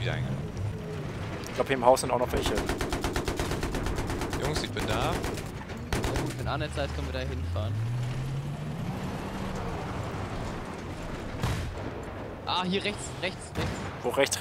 wieder eingenommen. Ich glaube, hier im Haus sind auch noch welche. Jungs, ich bin da. Ja gut, wenn Arne Zeit können wir da hinfahren. Ah, hier rechts. Wo rechts?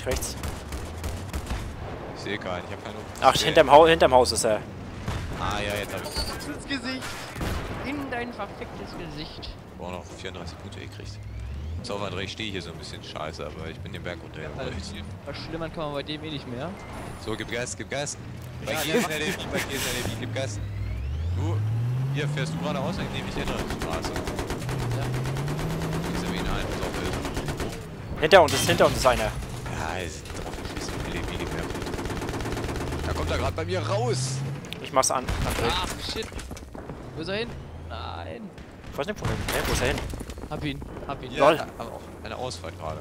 Ich sehe keinen, ich habe keine... Ach, hinterm Haus ist er. Ah ja, jetzt habe ich... Ins Gesicht. In dein verficktes Gesicht. Boah, noch 34 Punkte gekriegt. So, André, ich stehe hier so ein bisschen scheiße, aber ich bin den Berg runter. Verschlimmern kann man bei dem eh nicht mehr. So, gib Gas, gib Gas. Bei Ja, dir ist der LAV, gib Gas. Du, hier fährst du geradeaus, dann nehme ich die andere Straße. Ja. Diese Mine ein, pass auf, Hinter uns ist einer. Ja, ist drauf geschießen, LAV gemerkt. Da kommt er gerade bei mir raus. Ich mach's an. André. Ach, shit. Wo ist er hin? Nein. Ich weiß nicht, wo ist er hin? Hab ihn. Ja, Lol. aber auch eine Ausfahrt gerade.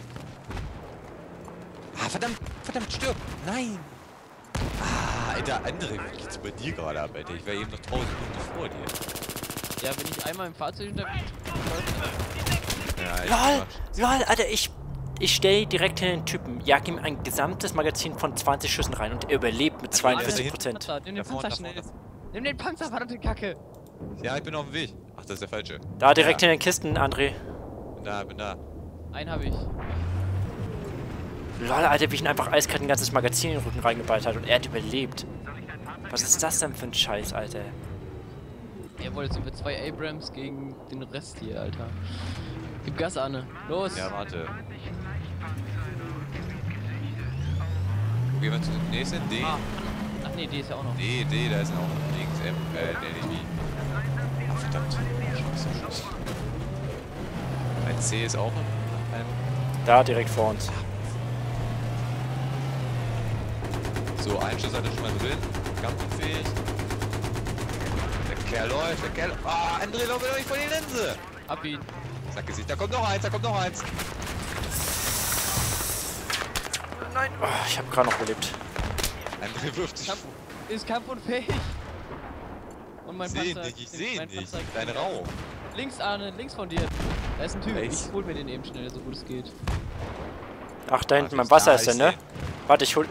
Ah, verdammt, stirb! Nein! Ah, Alter, andere, wie geht's bei dir gerade ab, Alter? Ich war eben noch 1000 Punkte vor dir. Ja, wenn ich einmal im Fahrzeug unterwegs Ja, Lol, Alter, ich stehe direkt hinter den Typen, jag ihm ein gesamtes Magazin von 20 Schüssen rein und er überlebt mit 42%. Nimm den vorne, Panzer schnell. Nimm den Panzer, verdammte Kacke. Ja, ich bin auf dem Weg. Ach, das ist der falsche. Da direkt ja. in den Kisten, André. Bin da. Einen habe ich. Lol, Alter, wie ich ihn einfach eiskalt ein ganzes Magazin in den Rücken reingeballt hat und er hat überlebt. Was ist das denn für ein Scheiß, Alter? Jawohl, jetzt sind wir 2 Abrams gegen den Rest hier, Alter. Gib Gas, Arne. Los! Ja, warte. Wo gehen wir zum nächsten? D? Ah. Ach nee, die ist ja auch noch. D, da ist auch links der LAV. Ach, verdammt. Scheiße. Ein C ist auch ein... Da, direkt vor uns. So, ein Schuss hat er schon mal drin. Kampfunfähig. Der Kerl läuft. Ah, André, lauf mir doch nicht vor die Linse! Hab ihn. Sag Gesicht, da kommt noch eins. Nein, oh, ich habe gerade noch überlebt. André wirft sich. Ist kampfunfähig. Und mein Panzer. Ich seh mein nicht. Panzer- Dein Raum. Links, Arne, links von dir. Da ist ein Typ. Rechts. Ich hol mir den eben schnell, so gut es geht. Ach, da hinten Warte, beim Wasser da ist er, ist ne? er. Warte, ich hol...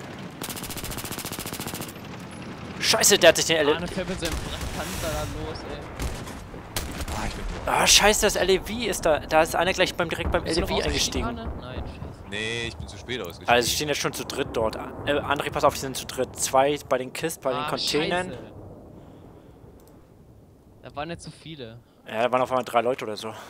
Scheiße, der hat sich den Arne fährt mit seinem Panzer da los, ey. Ah, ich bin tot. Ah, scheiße, das LAV ist da. Da ist einer gleich direkt beim Bist du noch LAV ausgestiegen, eingestiegen. Arne? Nein, scheiße. Nee, ich bin zu spät ausgestiegen. Also, sie stehen jetzt schon zu dritt dort. André, pass auf, die sind zu dritt. 2 bei den Kisten, bei den Containern. Scheiße. Da waren jetzt zu viele. Ja, da waren auf einmal 3 Leute oder so.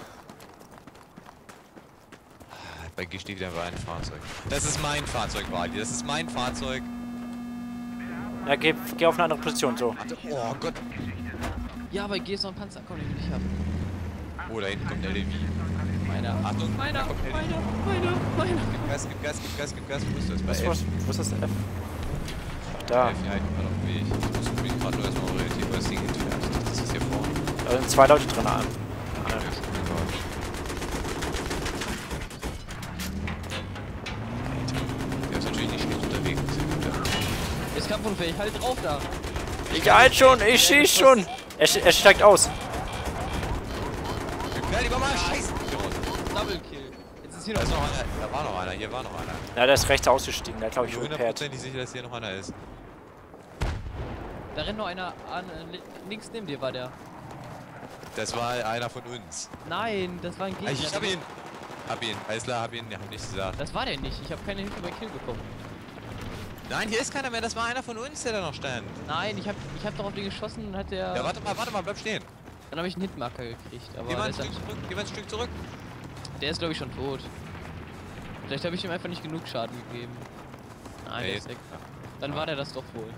Bei G steht wieder ein Fahrzeug. Das ist mein Fahrzeug, Wadi. Das ist mein Fahrzeug. Ja, geh auf eine andere Position, so. Oh Gott. Ja, bei G ist noch ein Panzer, komm, den will ich haben. Oh, da hinten kommt der LAV. Meiner. Achtung, Meiner. da kommt LAV. Meiner. Gib Gas. Wo ist das? Bei F. Wo ist das F? Ach, da. F, ja, ich bin gerade auf dem Weg. Ich muss gerade nur erstmal orientieren, weil das Ding entfernt. Ich dachte, das ist hier vorne. Da sind 2 Leute drin. Ja, schon gesagt. Der ist natürlich nicht schlecht unterwegs. Ist kampfunfähig, halt drauf da. Ich halt schon, ich schieß schon. Er steigt aus. Ja, lieber mal, scheiße. Double Kill. Jetzt ist hier Da noch ist noch einer. Da war noch einer. Hier war noch einer. Ja, der ist rechts ausgestiegen. Der glaube Ich ich bin repairt. 100% sicher, dass hier noch einer ist. Da rennt noch einer an. Links neben dir war der. Das war einer von uns. Nein, das war ein Gegner. Ich hab ihn. Alles klar, hab ihn. Ja, hab nichts gesagt. Das war der nicht. Ich habe keine Hilfe bei Kill bekommen. Nein, hier ist keiner mehr. Das war einer von uns, der da noch stand. Nein, ich hab doch auf den geschossen und hat der. Ja, warte mal, bleib stehen. Dann habe ich einen Hitmarker gekriegt. Aber Geh mal ein der, Stück zurück. Geh mal ein Stück zurück. der ist glaube ich schon tot. Vielleicht habe ich ihm einfach nicht genug Schaden gegeben. Nein, der ist weg. Dann war der das doch wohl.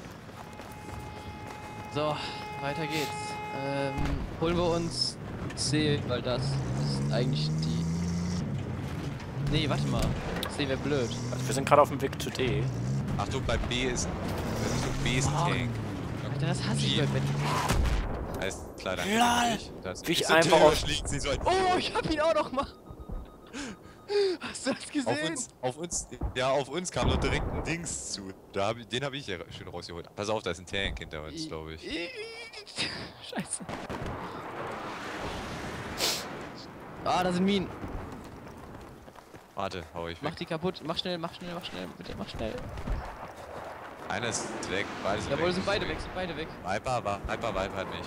So, weiter geht's. Holen wir uns C, weil das ist eigentlich die... Nee, warte mal. C wäre blöd. Also wir sind gerade auf dem Weg zu D. Achtung, bei B ist. B ist ein Tank. Alter, das hasse ich bei Bett. Alles klar, danke. Lol. Wie ich einfach auf... Oh, ich hab ihn auch noch mal. Hast du das gesehen? Auf uns kam noch direkt ein Dings zu. Den habe ich ja schön rausgeholt. Pass auf, da ist ein Tank hinter uns, glaube ich. Scheiße. Ah, da sind Minen. Warte, hau ich weg. Mach die kaputt. Mach schnell, bitte, mach schnell. Einer ist weg, beide sind Jawohl, weg. sind beide weg, Viper hat mich.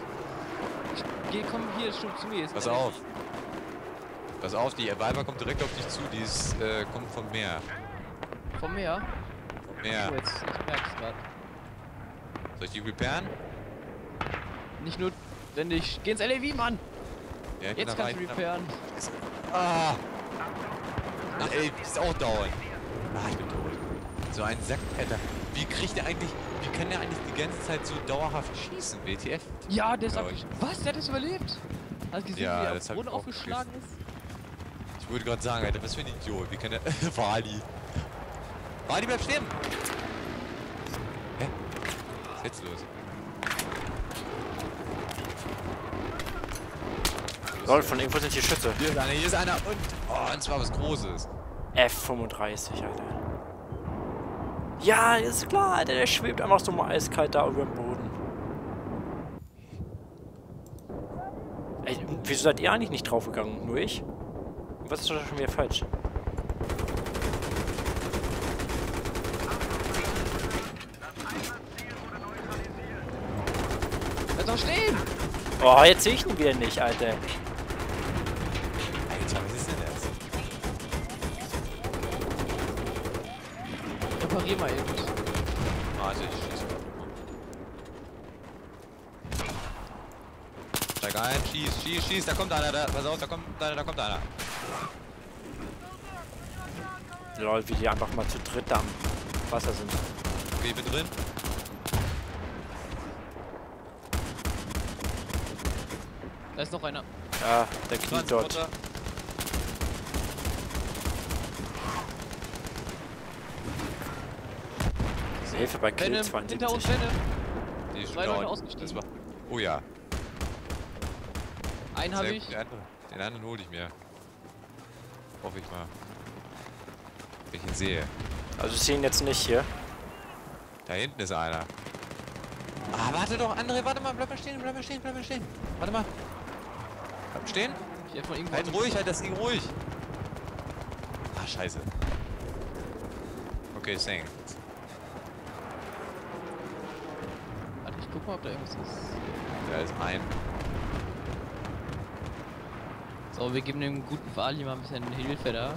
Komm hier, zu mir. Pass auf, die Viper kommt direkt auf dich zu, die ist, kommt vom Meer. Vom Meer? Vom Meer. Oh, jetzt, ich merk's grad. Soll ich die repairen? Nicht nur, wenn ich... Geh ins LAV, Mann! Ja, ich bin Jetzt da kannst du rein. repairen. Ah! Ey, die ist auch dauernd. Ah, ich bin tot. So ein Sack, Alter. Wie kann der eigentlich die ganze Zeit so dauerhaft schießen, WTF? Ja, der ist Glaub ich. Was? Der hat das überlebt? Hast du gesehen, Ja, wie er das auf hab den Boden ich auch aufgeschlagen ist? Ich wollte gerade sagen, Alter, was für ein Idiot. Wie kann der... Wali. Wali, bleib stehen! Hä? Was ist jetzt los? Lol, von irgendwo sind hier Schütze. Hier ist einer und... Oh, und zwar was Großes. F35, Alter. Ja, ist klar, Alter, der schwebt einfach so mal eiskalt da über dem Boden. Ey, wieso seid ihr eigentlich nicht draufgegangen? Nur ich? Was ist doch schon wieder falsch? Bleib doch stehen! Oh, jetzt sehe ich ihn wieder nicht, Alter. Alter, was ist denn das? Reparier mal eben. Warte, ich schieße mal. Steig ein, schieß, da kommt einer, pass auf, da kommt einer. Lol, wie die einfach mal zu dritt am Wasser sind. Okay, ich bin drin. Da ist noch einer. Ja, der kniet dort. Runter. Hilfe bei Kill Venom, 72. hinter uns Venom. Die ist schon Zwei Leute down. ausgestiegen. Das war... Oh ja. Einen habe Sehr ich. gut. Den anderen hole ich mir. Hoffe ich mal. Wenn ich ihn sehe. Also ich sehe ihn jetzt nicht hier. Da hinten ist einer. Ah, warte doch, André, warte mal, bleib mal stehen. Warte mal. Bleib stehen. Ich hab von irgendwo Halt ruhig, halt das Ding ruhig. Ah, scheiße. Okay, Sing. Warte, ich guck mal, ob da irgendwas ist. Da ist ein. So, wir geben dem guten Wali mal ein bisschen Hilfe da.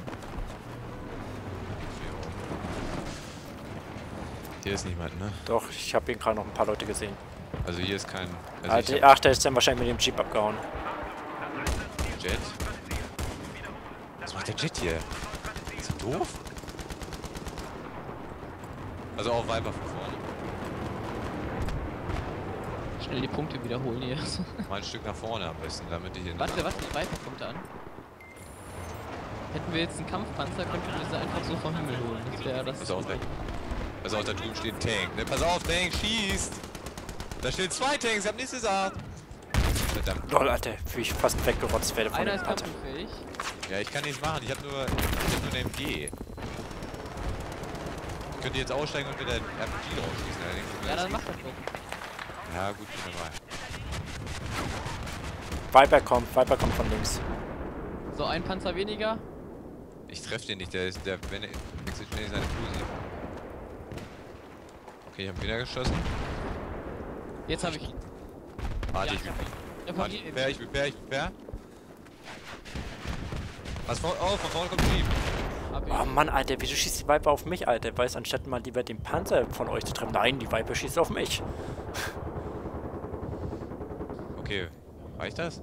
Hier ist niemand, ne? Doch, ich habe ihn gerade noch ein paar Leute gesehen. Also hier ist kein... Ah, ach, der ist dann wahrscheinlich mit dem Jeep abgehauen. Jet? Was macht der Jet hier? Ist er doof? Also auch Viper von vorne. Schnell die Punkte wiederholen hier. Mal ein Stück nach vorne am besten, damit ich hier... Warte, die Viper-Punkte an. Hätten wir jetzt einen Kampfpanzer, könnten wir sie einfach so vom Himmel holen. Das wäre das... Pass auf, da drüben steht ein Tank. Ne? Pass auf, Tank, schießt! Da stehen 2 Tanks, ich hab nichts gesagt. Verdammt. Lol, Alter, wie ich fast weggerotzt werde von Einer dem ist Panzer. kampffähig. Ja, ich kann nichts machen, ich hab nur eine MG. Könnt ihr jetzt aussteigen und wieder RPG draufschießen? Ja, dann mach das doch. Ja, gut, bin dabei. Viper kommt von links. So, ein Panzer weniger. Ich treff den nicht, der wenn er wechselt schnell seine Fusi. Okay, ich hab wieder geschossen. Jetzt habe ich ihn. Warte, Ja, ich repair. Was von vorne kommt Jeep. Hab ich. Oh Mann, Alter, wieso schießt die Viper auf mich, Alter? Weiß anstatt mal lieber den Panzer von euch zu treffen. Nein, die Viper schießt auf mich. Okay, reicht das?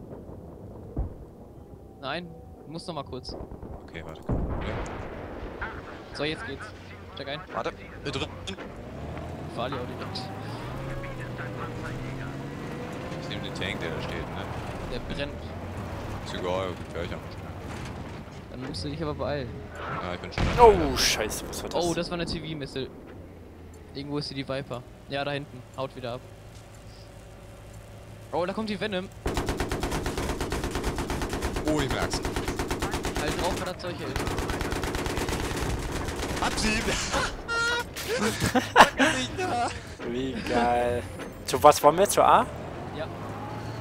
Nein, du musst noch mal kurz. Okay, warte. Ja. So, jetzt geht's. Steig ein. Warte, drin. Wali auch direkt. Ich nehme den Tank, der da steht, ne? Der brennt. Ist egal, hör ich auch. Dann musst du dich aber beeilen. Ja, ich bin schon. Oh, scheiße, was war das? Oh, das war eine TV-Missile. Irgendwo ist die Viper. Ja, da hinten. Haut wieder ab. Oh, da kommt die Venom. Oh, ich merk's. Halt drauf, wenn das Zeug hält. Abschieben! Wie geil. Zu was wollen wir? Zu A? Ja.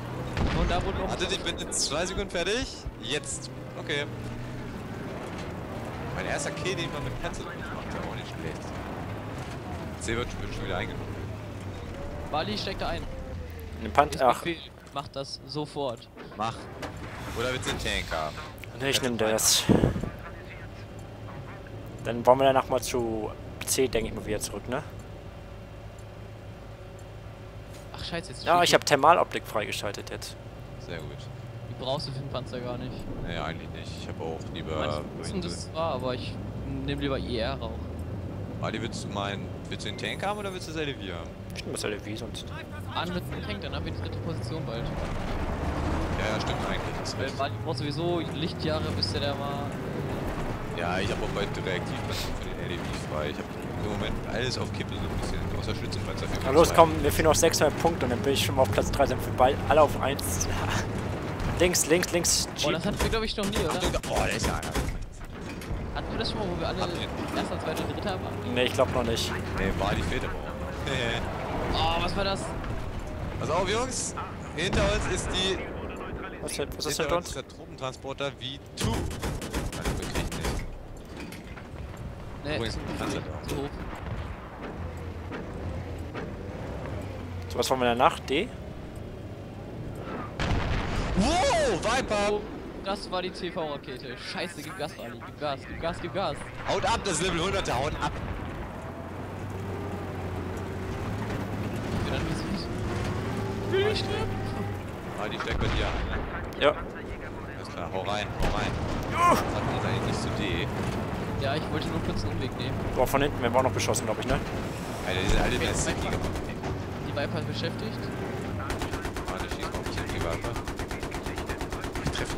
Und da wurde noch... Warte, ich bin in 2 Sekunden fertig. Jetzt. Okay. Mein erster Kill, den man mit Panzer macht, war auch nicht schlecht. C wird schon wieder eingenommen. Wally, steck da ein. Nimm Pant. Ach, Mach das sofort. Mach. Oder willst du den Tank haben? ne, ich nehm das. Dann wollen wir danach mal zu C, denke ich mal, wieder zurück, ne? Ach scheiße, jetzt. Ja, ich habe Thermaloptik freigeschaltet jetzt. Sehr gut. Die brauchst du für den Panzer gar nicht. Nee, eigentlich nicht. Ich habe auch lieber... Manche wissen das zwar, aber ich nehme lieber IR auch. Ali, willst du den Tank haben oder willst du das LV haben? Ich nehme das LV sonst. An mit dem Tank, dann haben wir die dritte Position bald. Ja, stimmt eigentlich. Das ist Weil recht. Wally braucht sowieso Lichtjahre, bis der da mal... Ja, ich habe auch bald reaktiv für den LV frei. Ich habe im Moment alles auf Kippe so ein bisschen. Außer Schützenpanzer für Na los, komm, wir fehlen noch 600 Punkte und dann bin ich schon mal auf Platz 3, sind wir bald alle auf 1. Links, links, links. Oh, das hatten wir glaube ich noch nie, oder? Achtung, oh, da ist ja einer. Hatten wir das schon mal, wo wir alle erster, zweiter, dritter waren? Ne, ich glaube noch nicht. Nee, war die fehlt aber auch. Oh, was war das? Pass auf, Jungs. Hinter uns ist die... Was ist hinter hinter uns uns? ist der Truppentransporter V2. Also, wir kriegen nicht. Nee, Übrigens, zu Panzer hoch. So, was wollen wir danach? D? Wow, Viper! Oh, das war die TV-Rakete. Scheiße, gib Gas, Ali. Gib Gas, gib Gas, gib Gas. Haut ab, das Level 100er, haut ab. Ich bin dann wie süß. Will ich sterben? Ah, die steckt bei dir an, ne? Ja. Alles klar, hau rein, hau rein. Das hat uns eigentlich nicht zu D. Ja, ich wollte nur kurz einen Umweg nehmen. Boah, von hinten werden wir auch noch beschossen, glaube ich, ne? Alter, die sind alle in der City gemacht. Die Viper ist beschäftigt. Warte, schieß mal auf mich in die Viper. Ich treffe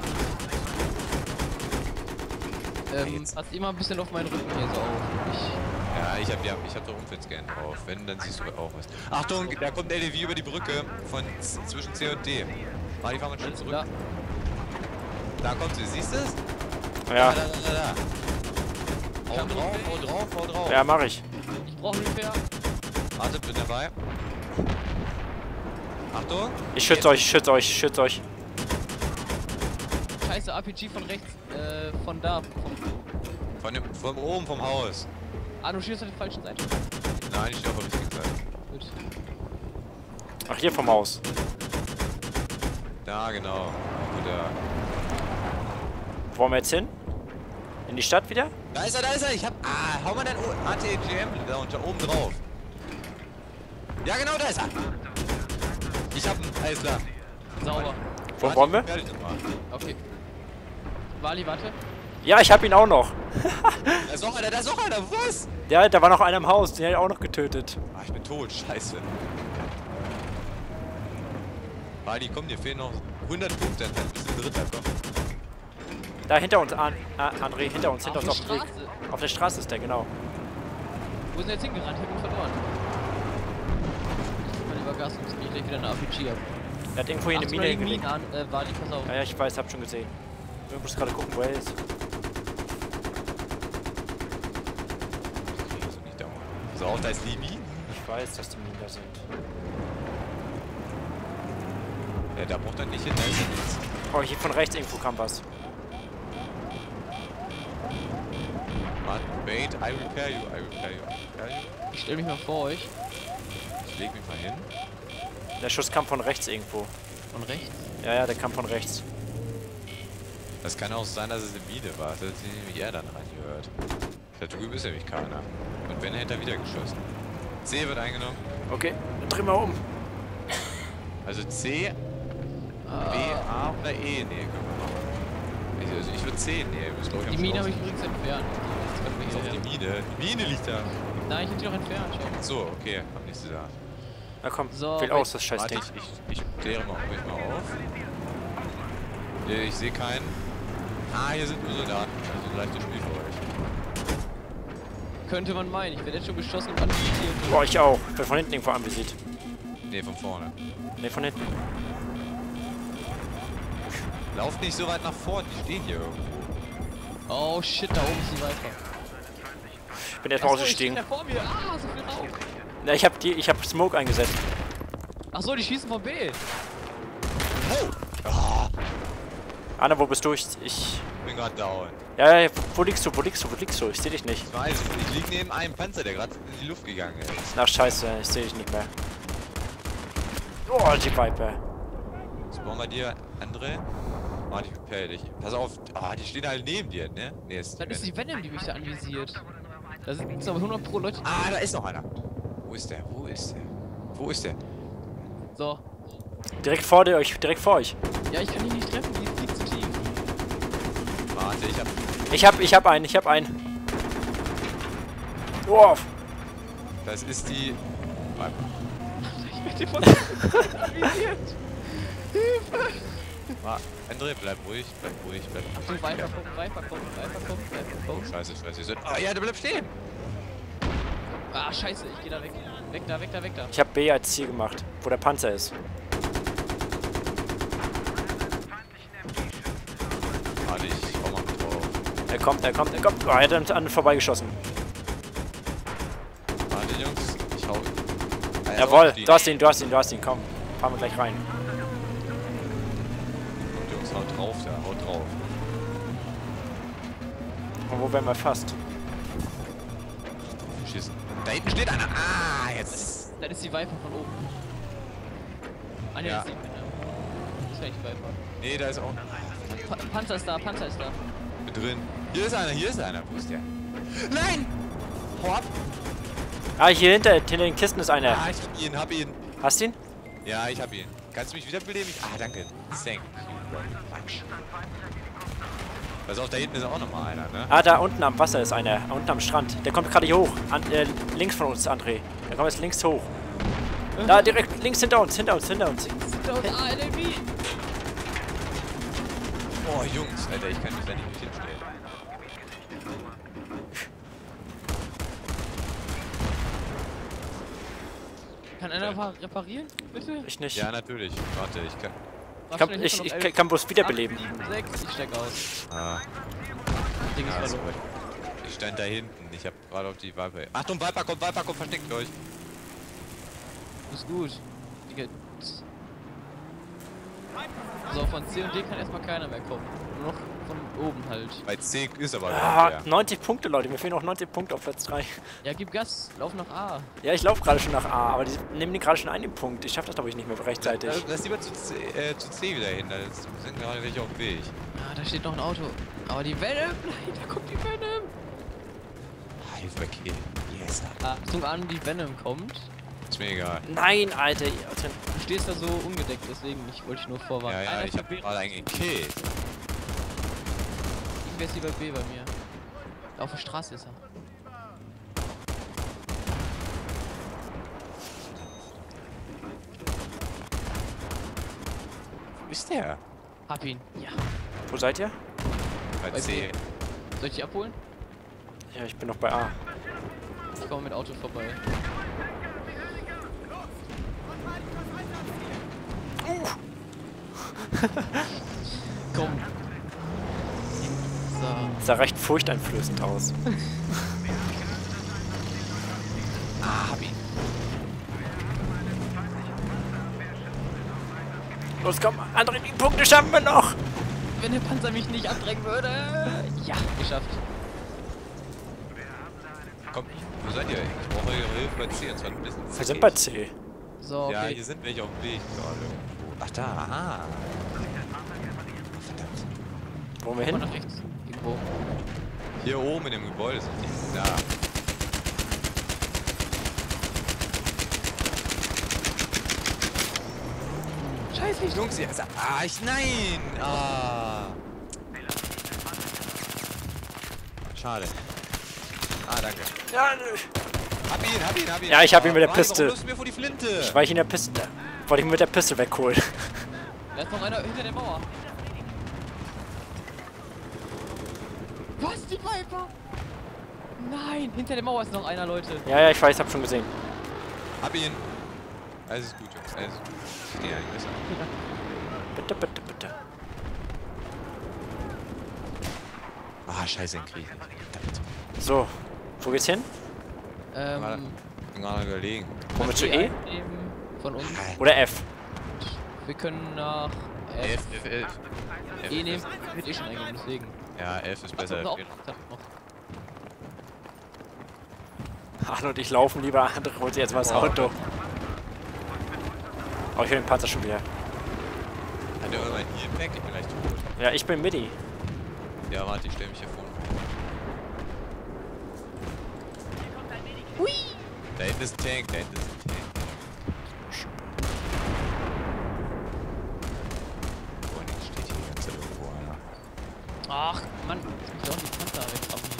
Jetzt. Passt immer ein bisschen auf meinen Rücken hier so auf. Ja, ich hab doch Umfeldscan drauf. Wenn, dann siehst du auch was. Achtung, da kommt LDV über die Brücke von zwischen C und D. Mali, fahr mal schnell zurück. Ja. Da kommt sie, siehst du es? Ja. Da. Hau drauf, hau drauf, hau drauf. Ja, mach ich. Ich brauche Repair. Warte, bin dabei. Achtung. Ich schütze euch, ich schütze euch, ich schütze euch. Scheiße, RPG von rechts. Von da. Von oben vom Haus. Ah, du schießt auf der falschen Seite. Nein, ich stehe auf der richtigen Seite. Gut. Ach, hier vom Haus. Da, genau. Gut, ja. Wo wollen wir jetzt hin? In die Stadt wieder? Da ist er, ich hab... Ah, hau mal dein ATGM da unter oben drauf. Ja, genau, da ist er. Ich hab ihn, alles klar. Sauber. Wo wollen wir? Fertig nochmal. Okay. Wally, warte. Ja, ich hab ihn auch noch. Da ist noch einer, was? Ja, da war noch einer im Haus, den hätte ich auch noch getötet. Ah, ich bin tot, scheiße. Wally, komm, dir fehlen noch 100 Punkte, dann bist du Dritter, komm. Da hinter uns, André, hinter uns Auf auf der dem Weg. Straße. Auf der Straße ist der, genau. Wo ist er jetzt hingerannt? Ich hab ihn verloren. Ich mal lieber Gas, sonst krieg ich gleich wieder eine RPG ab. Er hat irgendwo hier eine Mine hingelegt. an, Wally, pass auf. Ja, ja, ich weiß, hab schon gesehen. Ich muss gerade gucken, wo er ist. Kriegst du nicht dauern. So, auch da ist Libi. Ich weiß, dass die Minen da sind. Ja, da braucht er nicht hin, da ist er nichts. Oh, hier von rechts irgendwo kam was. Mann, wait, I repair you. Ich stell mich mal vor euch. Ich leg mich mal hin. Der Schuss kam von rechts irgendwo. Von rechts. Ja, ja, der kam von rechts. Das kann auch sein, dass es eine Mine war, dass sie nämlich er dann reingehört. Da drüben ist nämlich keiner. Und wenn, hätte er wieder geschossen. C wird eingenommen. Okay, dann drehen wir um. Also C, B, A oder E? Nee, können wir machen. Also ich würde C nehmen. Die Mine habe ich übrigens entfernt. Pass auf die Mine. Die Mine liegt da. Nein, ich hab die noch entfernt. Schau. Ach so, okay. Hab nichts gesagt. Na komm, So, wähl aus das scheiß Warte, Ding. ich kläre mal ruhig mal auf. Ich sehe keinen. Ah, hier sind nur Soldaten. Also ein leichtes Spiel für euch. Könnte man meinen. Ich werde jetzt schon beschossen und anvisiert. Boah, ich auch. Ich bin von hinten irgendwo anvisiert. Nee, von vorne. Ne, von hinten. Lauft nicht so weit nach vorne, die stehen hier irgendwo. Oh shit, da oben ist die Viper. Ich bin erstmal Achso, ich stehe ausgestiegen. da vor mir. Ah, so viel Rauch. Na, ich hab Smoke eingesetzt. Achso, die schießen von B. Oh! Ah, Anna, wo bist du? Ich bin gerade down. Ja, wo liegst du? Wo liegst du? Wo liegst du? Ich sehe dich nicht. Ich weiß, ich lieg neben einem Panzer, der gerade in die Luft gegangen ist. Ach, scheiße, ich sehe dich nicht mehr. Oh, die Viper. Spawn bei dir, André? Ah, die repell dich. Pass auf, die stehen halt neben dir, ne? Ne, ist Das ist die Venom, die mich da anvisiert. Da sind aber 100 pro Leute. Ah, da ist noch einer. Wo ist der? Wo ist der? Wo ist der? So. Direkt vor euch, direkt vor euch. Ja, ich kann ihn nicht treffen, die ist viel zu tief. Warte, Ich hab einen. Oh. Das ist die... Viper. Ich werde von anvisiert. Hilfe! André, bleib ruhig, bleib ruhig, bleib ruhig. Achtung, Viper kommt. Oh, scheiße. Ja, der bleibt stehen. Ah, scheiße, ich geh da weg. Weg da. Ich hab B als Ziel gemacht, wo der Panzer ist. Warte, ich hau mal mit drauf. Er kommt. Oh, er hat an anderen vorbeigeschossen. Warte, Jungs, ich hau... Jawohl, du hast ihn, komm. Fahren wir gleich rein. Jungs, haut drauf da, haut drauf. Und wo wären wir fast? Schießen. Da hinten steht einer. Ah, jetzt. Das ist die Viper von oben. Ah, ne, Ja. das ist die Venom. Das ist nicht die Viper. Nee, da ist auch Panzer ist da. mit drin. Hier ist einer. Wo ist der? Nein! Hau ab! Ah, hier hinter den Kisten ist einer. Ah, ich hab ihn. Hast du ihn? Ja, ich hab ihn. Kannst du mich wiederbeleben? Ah, danke. Thank. Pass auf, da hinten ist auch nochmal einer, ne? Ah, da unten am Wasser ist einer. Unten am Strand. Der kommt gerade hier hoch. Links von uns, André. Der kommt jetzt links hoch. Da, direkt links hinter uns. Hinter uns, LMB! Oh, Jungs, Alter, ich kann mich da nicht hinstellen. Kann einer mal reparieren, bitte? Ich nicht. Ja, natürlich. Warte, ich kann... Ich kann bloß wiederbeleben. 6, ich steig aus. Ah, Ding ist ja, ist verloren. gut. Ich stand da hinten. Ich hab gerade auf die Viper... Achtung, Viper kommt, versteckt euch. Ist gut. So, von C und D kann erstmal keiner mehr kommen. Nur noch von oben halt. Bei C ist aber Ah, der. 90 Punkte, Leute. Mir fehlen noch 90 Punkte auf Platz 3. Ja, gib Gas, lauf nach A. Ja, ich laufe gerade schon nach A, aber die nehmen den gerade schon einen Punkt. Ich schaffe das, glaube ich, nicht mehr rechtzeitig. Lass lieber zu C wieder hin, da sind gerade welche auf dem Weg. Ah, da steht noch ein Auto. Aber die Venom, nein, da kommt die Venom. Hilfe, okay. Yes. Achtung an, die Venom kommt. Ist mir egal. Nein, Alter. Du stehst da so ungedeckt, deswegen wollte ich nur vorwarnen. Ja, ich hab gerade einen gekillt. Irgendwer ist hier bei B bei mir. Auf der Straße ist er. Wo ist der? Hab ihn. Ja. Wo seid ihr? Bei Bei C. B. Soll ich dich abholen? Ja, ich bin noch bei A. Ich komme mit Auto vorbei. Komm. So. Sah recht furchteinflößend aus. Hab ihn. Los, komm, André, die Punkte schaffen wir noch! Wenn der Panzer mich nicht abdrängen würde. Ja, geschafft. Komm, wo seid ihr? Ich brauche eure Hilfe bei C und zwar ein bisschen. Wir sind bei C. So, okay. Ja, hier sind welche auf dem Weg gerade. Ach da, aha. Verdammt. Wo wollen wir Hin? hin? Nach rechts. Irgendwo. Hier oben in dem Gebäude sind die. Da. Scheiße, ich Jungs, jetzt. Nein! Ah. Schade. Danke. Ja, Hab ihn. Ja, ich hab ihn mit der Mann, Piste. Warum wirfst du mir vor die Flinte? weil ich in der Piste. Wollte ich ihn mit der Piste wegholen. Da ist noch einer hinter der Mauer. Was? Die Viper? Nein, hinter der Mauer ist noch einer, Leute. Ja, ich weiß, hab schon gesehen. Hab ihn. Alles ist gut, Jungs. Alles ist gut. Ich stehe ja nicht besser. Bitte. Scheiße, den Krieg. Verdammt. So, wo geht's hin? Ich bin gerade überlegen. Wollen wir zu die E? einnehmen Von uns. Oder F? Wir können nach F. F. E nehmen, wird eh schon eingeben, deswegen. Ja, 11 ist besser als 10. Arno und ich laufen lieber, andere holt sich jetzt mal das Auto. Oh, ich höre den Panzer schon wieder. Hat der irgendwann hier weg? Ich bin gleich tot. Ja, ich bin Midi. Ja, warte, ich stell mich hier vorne. Hui! Da hinten ist ein Tank, da hinten ist ein Tank. Oh, nee, steht hier die ganze Zeit irgendwo einer. Ach, Mann, jetzt muss ich auch die Panzer wegtragen.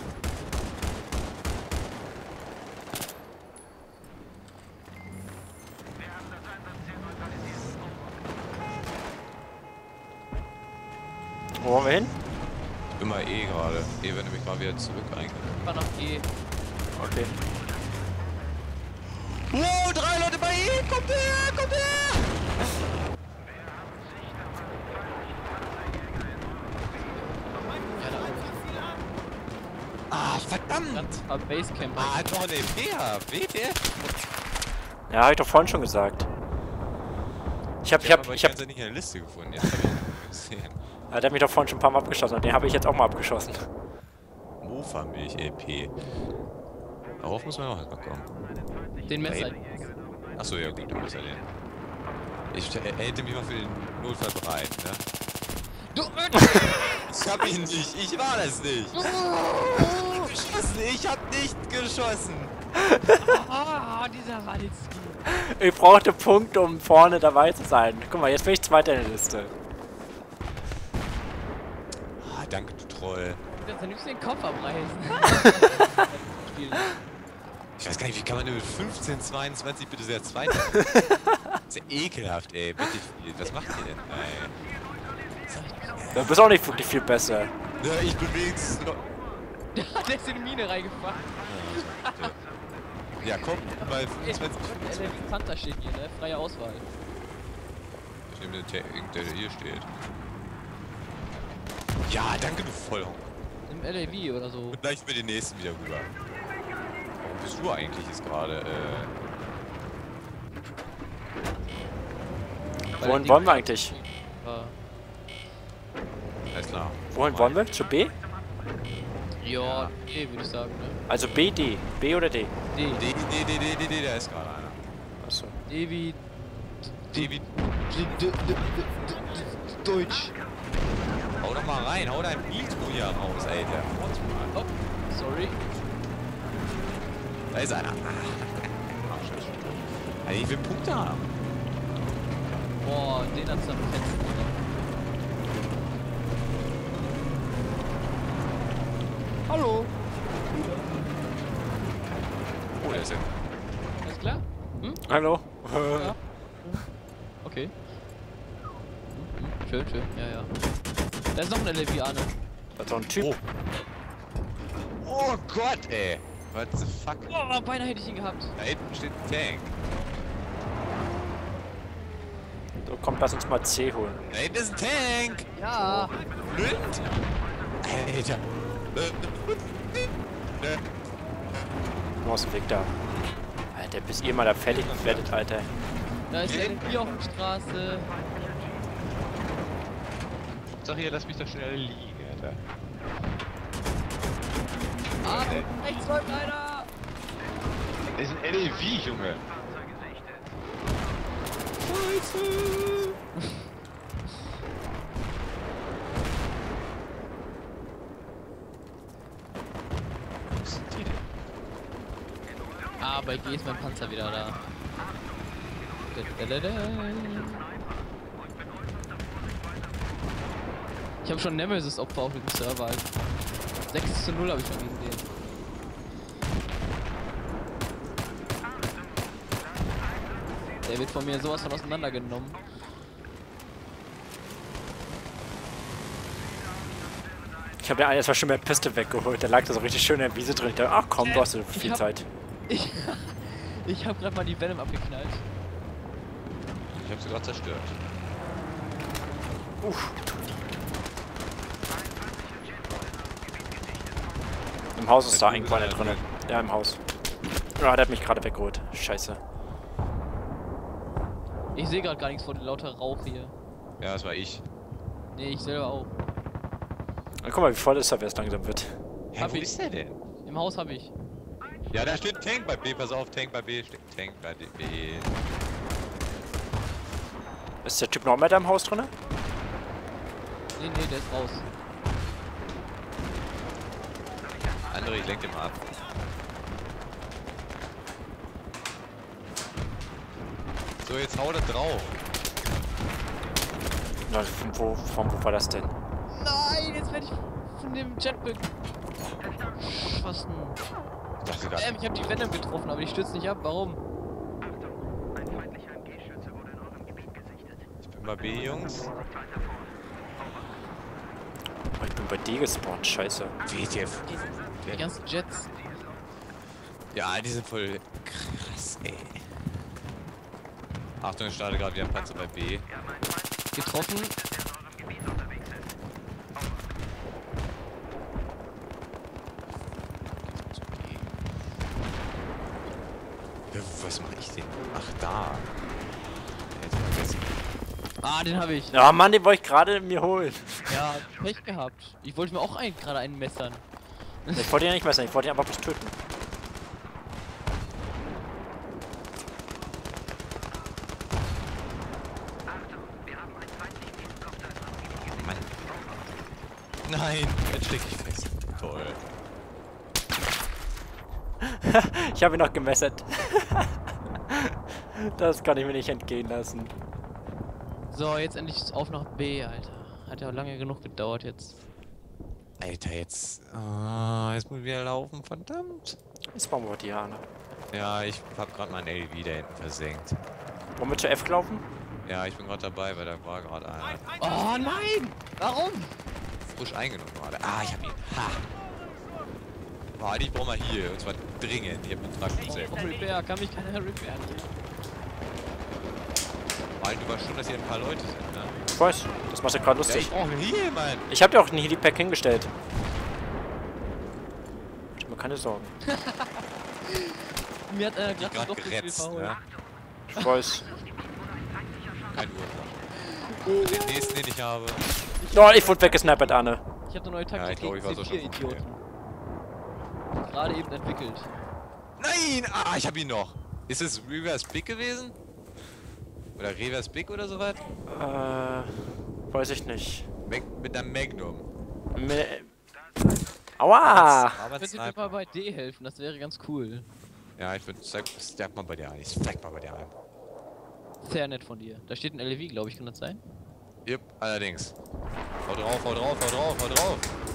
Wo wollen wir hin? Immer E gerade. E wird nämlich mal wieder zurück eigentlich. War noch E. Okay. Wow, 3 Leute bei E! Kommt her! Kommt her! Ja, da oben. Ah, verdammt! Ganz am Basecamp. Ah, noch eine EP hab. WTF? Ja, hab ich doch vorhin schon gesagt. Ich hab aber ich hab's ja nicht in der Liste gefunden. Jetzt hab ich ihn gesehen. Ja, der hat mich doch vorhin schon ein paar Mal abgeschossen und den habe ich jetzt auch mal abgeschossen. Mofa-Milch LP. Darauf muss man auch erstmal kommen. Den Messer. Achso, ja gut, dann muss er den. Ich hätte mich mal für den Notfall bereit, ne? Du! Ich hab ihn nicht, ich war das nicht! Ich hab nicht geschossen! Ah, dieser Walski. Ich brauchte Punkte, um vorne dabei zu sein. Guck mal, jetzt bin ich Zweiter in der Liste. Ah, danke, du Troll. Du kannst ja nicht den Kopf abreißen. Ich weiß gar nicht, wie kann man denn mit 15, 22 bitte sehr Zweiter? Das ist ja ekelhaft, ey. Bitte viel. Was macht ihr denn? Ey. Du bist auch nicht wirklich viel besser. Ja, ich bin wenigstens noch. Der ist in die Mine reingefahren. Ja, komm, bei 25. Der Panther steht hier, ne? Freie Auswahl. Ich nehme den Tank, der hier steht. Ja, danke, du Vollhonk. Im LAV oder so. Und gleich mit den nächsten wieder rüber. Warum bist du eigentlich jetzt gerade, Wohin wollen wir eigentlich? Alles klar. Wohin wollen wir? Zu B? Ja, D würde ich sagen, ne? Also B, D. B oder D? D. D, da ist gerade einer. Achso. D wie D wie... Deutsch. Hau doch mal rein, hau dein Nitro hier raus, ey, der Oh, sorry. Da ist einer. Alter, ich will Punkte haben. Boah, den hat's am fetzen, oder? Hallo. Oh, der ist ja... Alles klar? Hm? Hallo? Ja. Okay. Schön, schön. Ja, ja. Da ist noch ein LAV, Arne. Das ist doch ein Typ. Oh. Oh Gott, ey. What the fuck? Oh, beinahe hätte ich ihn gehabt. Da hinten steht ein Tank. So, komm, lass uns mal C holen. Da hinten ist ein Tank. Ja. Blind. Alter. Wo ist der Weg da? Alter, bis ihr mal da fertig werdet, Alter. Da ist ein LAV auf der Straße. Sag hier, lass mich doch schnell liegen, Alter. Ah, rechts läuft einer. Das ist ein LAV, Junge. Scheiße. Wo sind die denn? Ah, bei G ist mein Panzer wieder da. Ich habe schon Nemesis-Opfer auf dem Server. 6:0 habe ich schon gesehen. Der wird von mir sowas von auseinandergenommen. Ich habe den einen jetzt mal schon mit der Piste weggeholt. Der lag da so richtig schön in der Wiese drin. Ich dachte, ach komm, du hast so viel Zeit. Ich habe gerade mal die Venom abgeknallt. Ich hab sie gerade zerstört. Uff. Im Haus ist da irgendwo einer drin. Ja, im Haus. Ja, der hat mich gerade weggeholt. Scheiße. Ich sehe gerade gar nichts vor lauter Rauch hier. Ja, das war ich. Nee, ich selber auch. Guck mal, wie voll ist er, wer es langsam wird. Hä, wo ist der denn? Im Haus habe ich. Ja, da steht Tank bei B, pass auf, Tank bei B, steht Tank bei B. Ist der Typ noch mit im Haus drin? Nee, der ist raus. Andere, ich lenk den mal ab. So, jetzt hau da drauf. Na, wo war das denn? Nein, jetzt werde ich von dem Jetpack geschossen. Ich dachte gerade. Ich habe die Venom getroffen, aber die stürzt nicht ab. Warum? Ich bin bei B, Jungs. Oh, ich bin bei D gespawnt, scheiße. WTF. Die ganzen Jets. Ja, die sind voll krass, ey. Achtung, ich starte gerade wieder ein Panzer bei B. Getroffen. Was mache ich denn? Ach, da. Jetzt vergessen. Ah, den habe ich. Ja, Mann, den wollte ich gerade mir holen. Ja, Pech gehabt. Ich wollte mir auch gerade einen messern. Ich wollte ihn ja nicht messen, ich wollte ihn einfach bloß töten. Mann. Nein, jetzt steck ich fest. Toll. Ich habe ihn noch gemessert. Das kann ich mir nicht entgehen lassen. So, jetzt endlich auf nach B, Alter. Hat ja auch lange genug gedauert jetzt. Alter, jetzt. Oh, jetzt muss ich wieder laufen, verdammt. Jetzt bauen wir die Hane. Ja, ich hab gerade mein LV da hinten versenkt. Wollen wir zu F laufen? Ja, ich bin gerade dabei, weil da war gerade einer. Oh nein! Warum? Frisch eingenommen gerade. Ah, ich hab ihn. Ha! Boah, ich brauch mal hier. Und zwar dringend. Ich hab einen Trakt. Oh, Repair, kann mich keiner repairen. Weil du weißt schon, dass hier ein paar Leute sind, ne? Ich weiß, das machst du gerade Ja, lustig. ich brauch hier, Mann! Ich habe dir auch einen Helipack hingestellt. Ich mach mir keine Sorgen. Mir hat Die gerade gerade doch zu viel geretzt, verholt. ne? Ich weiß. Kein Ursache. Den nächsten, den ich habe. Oh, ich wurde weggesnipert, Arne. Ich habe eine neue Ja, Taktik ich glaub, ich war so gegen schon C4-Idioten. Gerade eben entwickelt. Nein! Ah, ich hab ihn noch! Ist es Reverse Big gewesen? Oder Reverse Big oder sowas? Weiß ich nicht. Mit einem Magnum. Aua! Aber Könnt ihr mir mal bei D helfen? Das wäre ganz cool. Ja, ich würde step mal bei dir ein. Ich stack mal bei dir ein. Sehr nett von dir. Da steht ein LEV, glaube ich, kann das sein? Yep, allerdings. Hau drauf, hau drauf, hau drauf, hau drauf.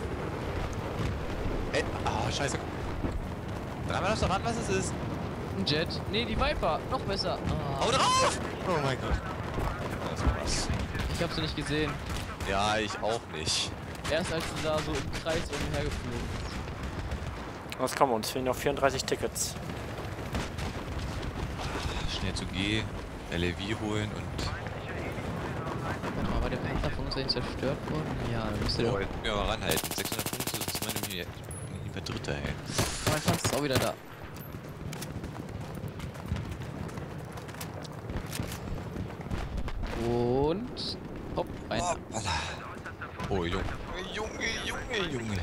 Ey, ah, scheiße. Dreimal darfst du ran, was es ist. Ein Jet. Nee, die Viper. Noch besser. Ah, Hau drauf! Oh mein Gott. Das ist krass. ich hab sie nicht gesehen. Ja, ich auch nicht. Erst als du da so im Kreis umhergeflogen bist. Was kommen uns? Fehlen noch 34 Tickets. Schnell zu G, LAV holen und... Warte mal, war der Panzer von uns eigentlich zerstört worden? Ja, dann müsste der... Oh, jetzt müssen wir mal ranhalten. 600 Punkte, sonst sind wir nämlich nicht mehr Dritter, ey. Mein Panzer ist auch wieder da. Und... Hopp, rein. Oh, Junge. Junge.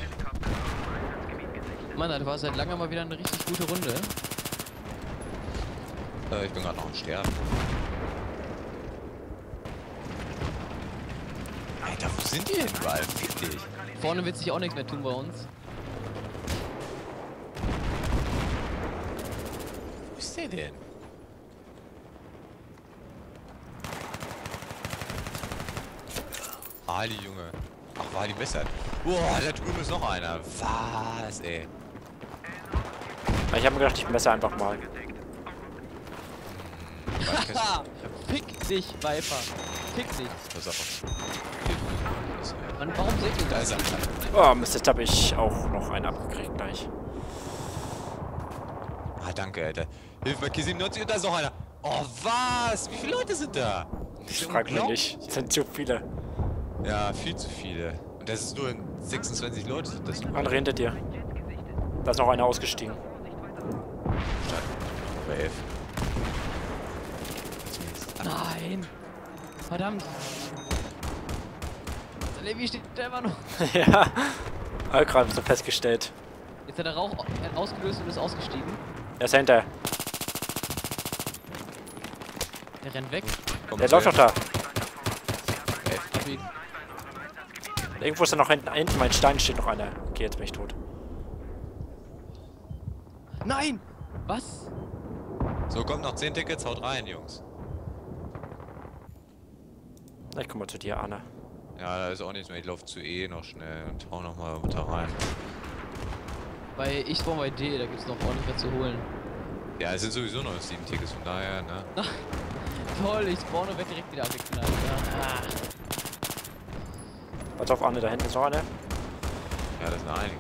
Mann, das war seit langem mal wieder eine richtig gute Runde. Ich bin gerade noch am Sterben. Alter, wo sind die denn überall? Fick dich. Vorne wird sich auch nichts mehr tun bei uns. Wo ist der denn? Ali, Junge. Ach, war die besser. Boah, da drüben ist noch einer. Was, ey? Ich habe mir gedacht, ich messe einfach mal. Haha! Fick dich, Viper! Fick dich! Pass auf. Mann, warum seht ihr Da das? ist er. Oh Mist, jetzt habe ich auch noch einen abgekriegt gleich. Ah, danke, Alter. Hilfe bei K97 und da ist noch einer. Oh, was? Wie viele Leute sind da? Ich frage mich nicht. Es sind zu viele. Ja, viel zu viele. Und das ist nur 26 Leute. Das ist Andere hinter dir. Da ist noch einer ausgestiegen. bei 11. Nein! Verdammt! Levi steht da immer noch. Ja. Hab gerade so festgestellt. Jetzt hat der Rauch ausgelöst und ist ausgestiegen. Er ist hinter. Der rennt weg. Der läuft doch da. Hab ihn. Irgendwo ist da noch hinten mein Stein, steht noch einer. Okay, jetzt bin ich tot. Nein! Was? So, kommt noch 10 Tickets, haut rein, Jungs. Na, ich komm mal zu dir, Anna. Ja, da ist auch nichts mehr. Ich laufe zu E noch schnell und hau noch mal da rein. Ich spawn bei D, da gibt's noch ordentlich was zu holen. Ja, es sind sowieso noch 7 Tickets, von daher, ne? Toll, ich spawn und werd direkt wieder angeknallt. Ja. Warte auf Anne, da hinten ist noch einer. Ja, das sind einige.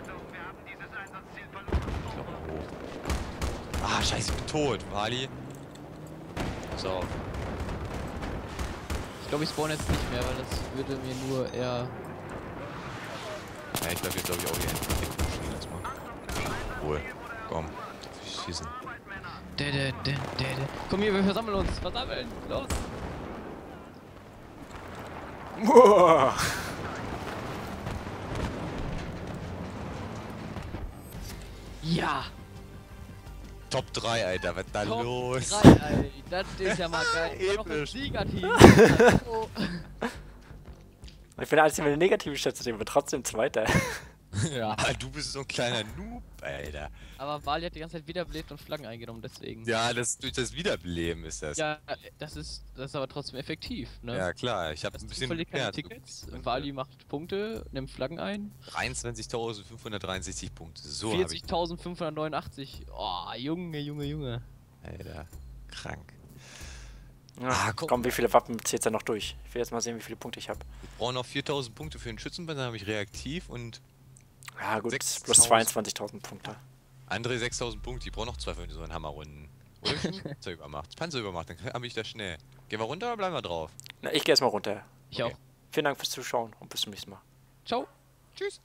Ich glaub, hoch. Ah, scheiße, ich bin tot, Wally. Pass auf. Ich glaube, ich spawn jetzt nicht mehr, weil das würde mir nur eher... Ja, ich glaube, jetzt glaube ich auch hier hinten erstmal. Ruhe. Komm, schießen. Komm hier, wir versammeln uns. Versammeln. Los. Ja. Top 3, Alter, was da Top los? 3, Alter. Das ist ja mal geil. Dann noch das Siegerteam. Oh. Ich bin als mit der negativen Statistik, aber trotzdem Zweiter. Ja. Ah, du bist so ein kleiner Noob, Alter. Aber Wally hat die ganze Zeit wiederbelebt und Flaggen eingenommen, deswegen. Ja, das durch das Wiederbeleben ist das. Ja, das ist aber trotzdem effektiv, ne? Ja, klar, ich habe ein bisschen Zufällig keine geklärt. Tickets. Wally macht Punkte, nimmt Flaggen ein. 23.563 Punkte. So habe ich. 40.589. Oh, Junge. Alter, krank. Ja, komm, wie viele Wappen zählt er noch durch? Ich will jetzt mal sehen, wie viele Punkte ich habe. Ich brauche noch 4.000 Punkte für den Schützenband, dann habe ich reaktiv und Ja gut, 6.000. plus 22.000 Punkte. André 6.000 Punkte. Ich brauche noch 2 für so einen Hammerrunden. Oder Panzer übermacht, dann habe ich das schnell. Gehen wir runter oder bleiben wir drauf? Na, ich gehe erstmal runter. Ich auch. Vielen Dank fürs Zuschauen und bis zum nächsten Mal. Ciao. Tschüss.